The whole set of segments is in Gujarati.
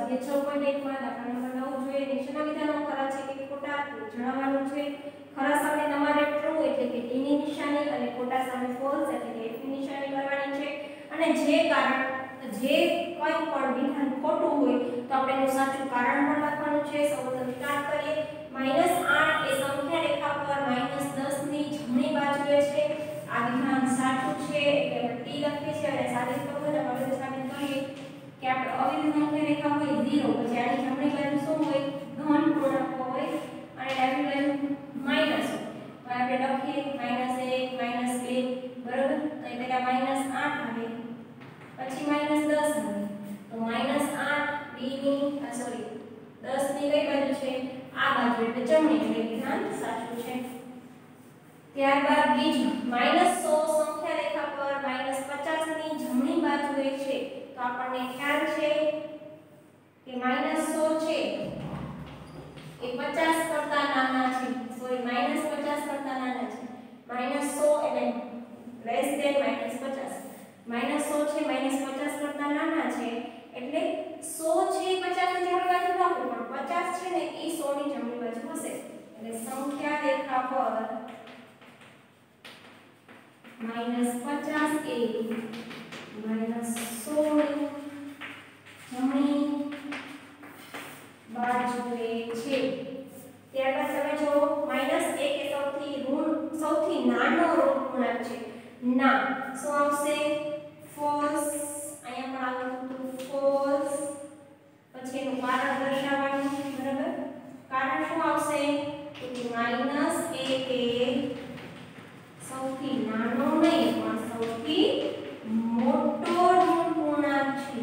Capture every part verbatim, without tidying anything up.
સ્વાધ્યાય છ પોઈન્ટ એક માં દાખલા નંબર નવ જોઈએ નીચેના વિધાનો ખરા છે કે ખોટા તે જણાવવાનું છે. ખરા સામે તમારે ટ્રુ એટલે કે ટી ની નિશાની અને ખોટા સામે ફોલ્સ એટલે કે એફ ની નિશાની કરવાની છે. અને જે કારણ જે કોઈ પણ વિધાન ખોટું હોય તો આપણે એનું સાચું કારણ પણ લખવાનું છે. સૌપ્રથમ સ્ટાર્ટ કરીએ. માઈનસ આઠ એ સંખ્યા રેખા પર માઈનસ દસ ની જમણી બાજુએ છે. આ વિધાન સાચું છે એટલે આપણે ટી લખીએ છીએ અને સાબિત કરવું તો આપણે સાબિત કરીએ કે આપણે અવિભાજ્ય સંખ્યા રેખા હોય ઝીરો પછી આની જમણી બાજુ શું હોય ધન પૂર્ણાંક હોય અને ડાબી બાજુ માઈનસ હોય. તો આપણે લખીએ માઈનસ એક માઈનસ બે બરાબર. તો એટલે કે માઈનસ આઠ આવે પછી માઈનસ દસ આવે. તો માઈનસ આઠ ડી ની આ સોરી દસ ની કઈ બાજુ છે આ બાજુ એટલે જમણી એટલે વિધાન સાચું છે. ત્યારબાદ બીજું માઈનસ સો સંખ્યા રેખા પર માઈનસ પચાસ ની જમણી બાજુએ છે. તો આપણને ખ્યાલ છે કે માઈનસ સો છે એ પચાસ કરતા નાના છે. સોરી માઈનસ પચાસ કરતા નાના છે. માઈનસ સો એટલે લેસ ધેન માઈનસ પચાસ. માઈનસ સો છે માઈનસ પચાસ કરતા નાના છે એટલે સો છે પચાસ ની જમણી બાજુ ન હોય પણ પચાસ છે ને એ સો ની જમણી બાજુ હશે. એટલે સંખ્યા રેખા પર માઈનસ પચાસ એ માઈનસ સો ની જમણી બાજુએ છે. ત્યારબાદ તમે જો માઈનસ એક એ સૌથી ઋણ સૌથી નાનો ઋણ પૂર્ણાંક છે. ના શું આવશે ફોલ્સ. અહીંયા પણ આવતું ફોલ્સ. પછી એનું કારણ દર્શાવવાનું બરાબર. કારણ શું આવશે કે માઈનસ એક એ સૌથી નાનો નહીં પણ સૌથી મોટો ઋણ પૂર્ણાંક છે.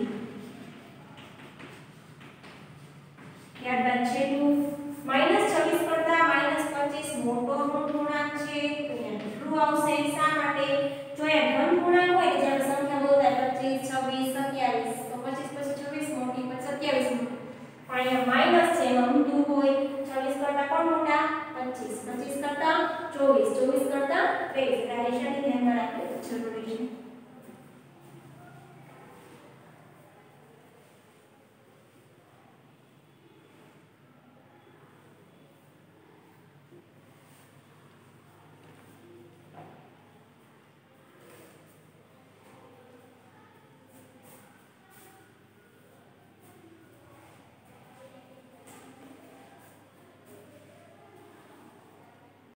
ત્યારબાદ છેલ્લું માઈનસ છવ્વીસ કરતા માઈનસ પચીસ મોટો ઋણ પૂર્ણાંક છે. અહીંયા ટ્રુ આવશે. શા માટે જો એ ધન પૂર્ણાંક હોય કે જ્યારે સંખ્યા બોલતા પચીસ છવ્વીસ સત્યાવીસ તો પચીસ પછી છવ્વીસ મોટી પછી સત્યાવીસ મોટી. પણ અહીંયા માઈનસ છે એમાં ઊંધું હોય. છવ્વીસ કરતા કોણ મોટા પચીસ. પચીસ કરતા ચોવીસ. ચોવીસ કરતા ત્રેવીસ. આ નિશાની ધ્યાનમાં રાખવી જરૂરી છે.